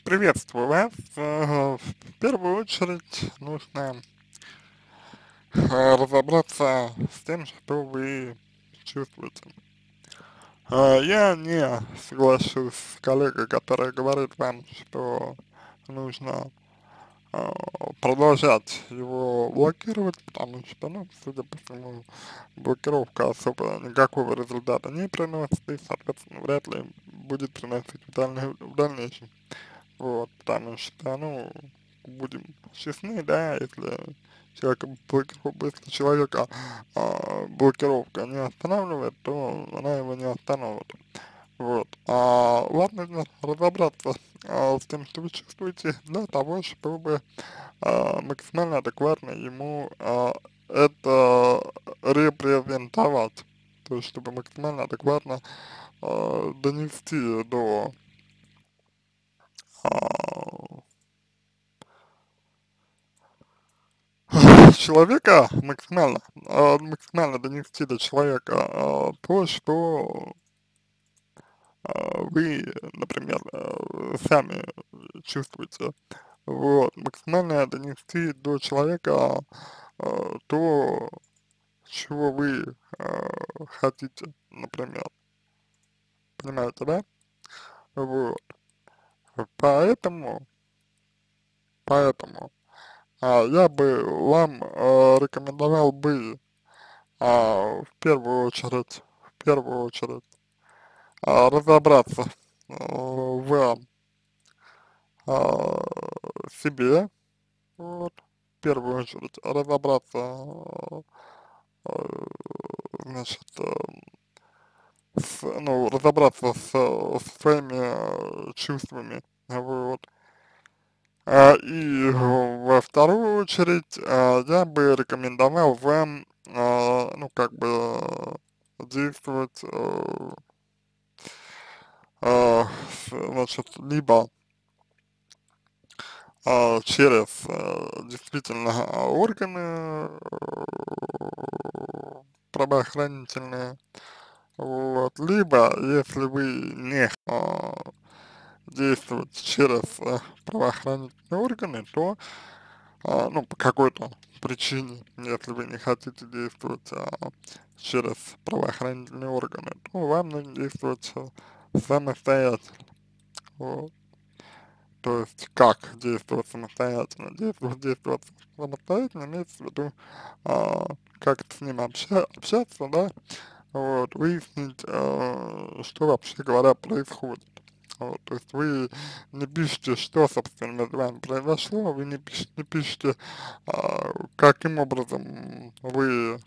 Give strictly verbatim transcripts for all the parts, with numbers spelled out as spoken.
Приветствую вас. Э, В первую очередь нужно э, разобраться с тем, что вы чувствуете. Э, Я не соглашусь с коллегой, который говорит вам, что нужно э, продолжать его блокировать, потому что, ну, судя по всему, блокировка особо никакого результата не приносит и, соответственно, вряд ли будет приносить в, дальней- в дальнейшем. Вот, потому что, ну, будем честны, да, если человека блокировка, если человека а, блокировка не останавливает, то она его не остановит. Вот. А, ладно, нужно разобраться а, с тем, что вы чувствуете, для того, чтобы а, максимально адекватно ему а, это репрезентовать. То есть, чтобы максимально адекватно а, донести до а, человека максимально, а, максимально донести до человека а, то, что а, вы, например, а, сами чувствуете. Вот, максимально донести до человека а, то, чего вы а, хотите, например. Понимаете, да? Вот. Поэтому, поэтому а, я бы вам а, рекомендовал бы а, в первую очередь, в первую очередь а, разобраться а, в а, себе, вот, в первую очередь разобраться, а, а, значит, э, с, ну, разобраться с, со своими э, чувствами, вот. А, и во вторую очередь а, я бы рекомендовал вам, а, ну, как бы э, действовать, э, э, с- значит, либо а, через а, действительно а, органы э, правоохранительные, вот, либо если вы не а, действовать через а, правоохранительные органы, то, а, ну, по какой-то причине, если вы не хотите действовать а, через правоохранительные органы, то вам нужно действовать а, самостоятельно, вот. То есть как действовать самостоятельно? Действовать, действовать самостоятельно имеется в виду, а, как с ним обща общаться, да, вот, выяснить, а, что вообще говоря происходит. Вот, то есть вы не пишете, что, собственно, между вами произошло, вы не пишете, не пишете а, каким образом вы,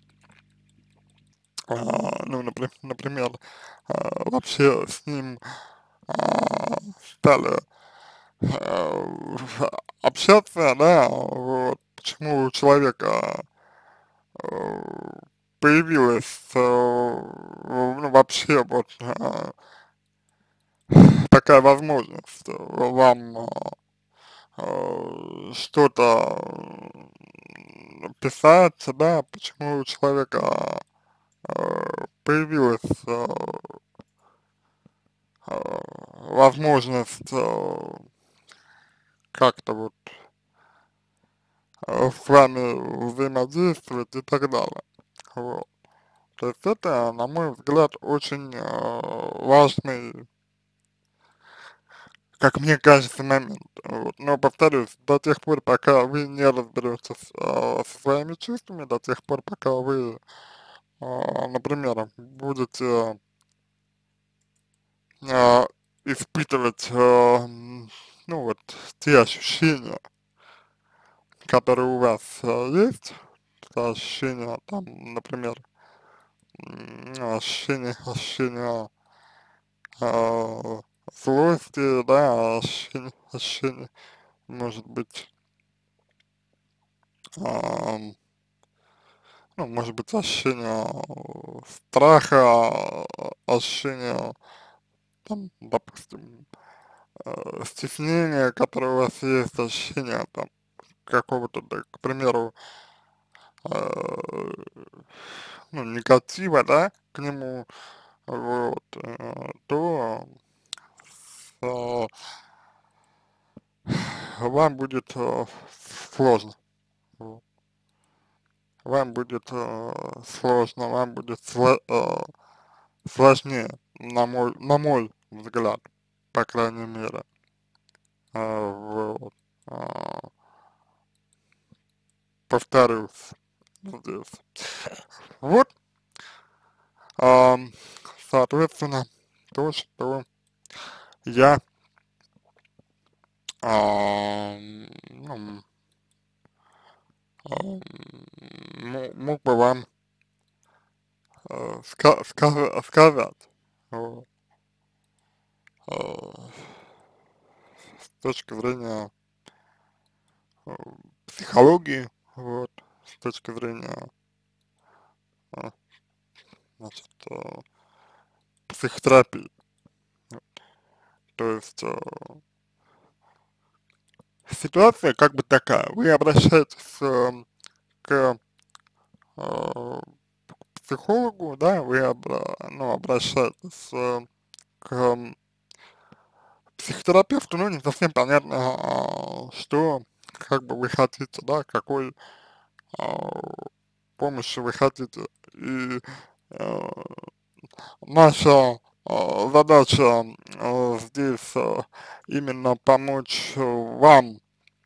а, ну, напри например, а, вообще с ним а, стали э, общаться, да, вот, почему у человека э, появилась э, ну, вообще вот э, такая возможность э, вам э, э, что-то м, писать, да, почему у человека э, появилась э, э, возможность э, как-то вот э, с вами взаимодействовать и так далее. Вот. То есть это, на мой взгляд, очень э, важный, как мне кажется, момент. Вот. Но повторюсь, до тех пор, пока вы не разберетесь э, со своими чувствами, до тех пор, пока вы, э, например, будете э, испытывать, э, м, ну вот, те ощущения, которые у вас э, есть, это ощущения, там, например, м, ощущение, ощущение а, злости, да, ощущение, ощущение, может быть, ам, ну, может быть, ощущение э, страха, а, ощущение, там, допустим, э, стеснения, которое у вас есть, ощущение, там, какого-то, да, к примеру, э, ну, негатива, да, к нему, вот, э, то, э, вам будет э, сложно. Вот. Вам будет э, сложно, вам будет сло, э, сложнее, на мой, на мой взгляд, по крайней мере. Э, вот. Э, повторюсь здесь. Вот, ам, соответственно, то, что я ам, ну, ам, мо- мог бы вам э, ска- ска- сказать, вот, э, с точки зрения э, психологии, вот, с точки зрения, э, значит, э, психотерапии. То есть э, ситуация как бы такая, вы обращаетесь э, к э, психологу, да, вы обра ну, обращаетесь э, к м, психотерапевту, ну, не совсем понятно, а, что как бы вы хотите, да, какой а, помощи вы хотите. И э, наша а, задача а, здесь а, именно помочь вам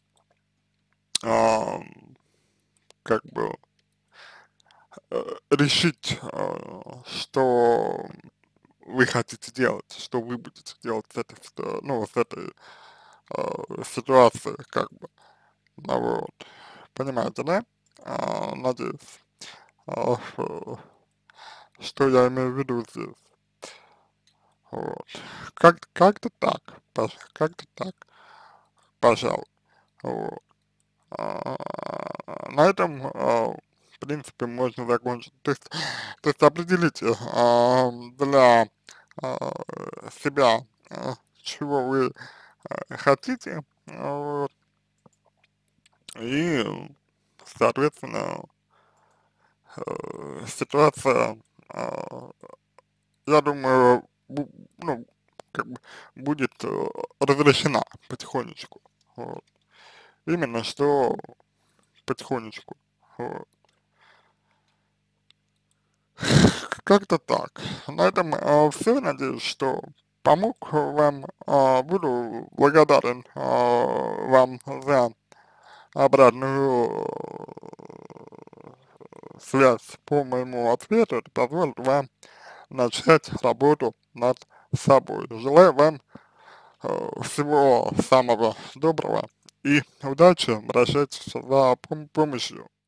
а, как бы э, решить, э, что вы хотите делать, что вы будете делать с этой, ситу- ну, с этой э, ситуацией, как бы, ну, вот, понимаете, да? А, надеюсь, а, э, что я имею в виду здесь, вот, как, как-то так, пож- как-то так, пожалуй, вот. А, на этом, а, в принципе, можно закончить. То есть, то есть определите а, для а, себя, а, чего вы а, хотите, а, вот, и, соответственно, э, ситуация, а, я думаю, бу- ну, как бы будет э, разрешена потихонечку. Вот. Именно что потихонечку. Вот. Как-то так. На этом все. Надеюсь, что помог вам. А, буду благодарен а, вам за обратную э, связь по моему ответу. Это позволит вам начать работу над собой. Желаю вам э, всего самого доброго и удачи. Обращайтесь за пом- помощью.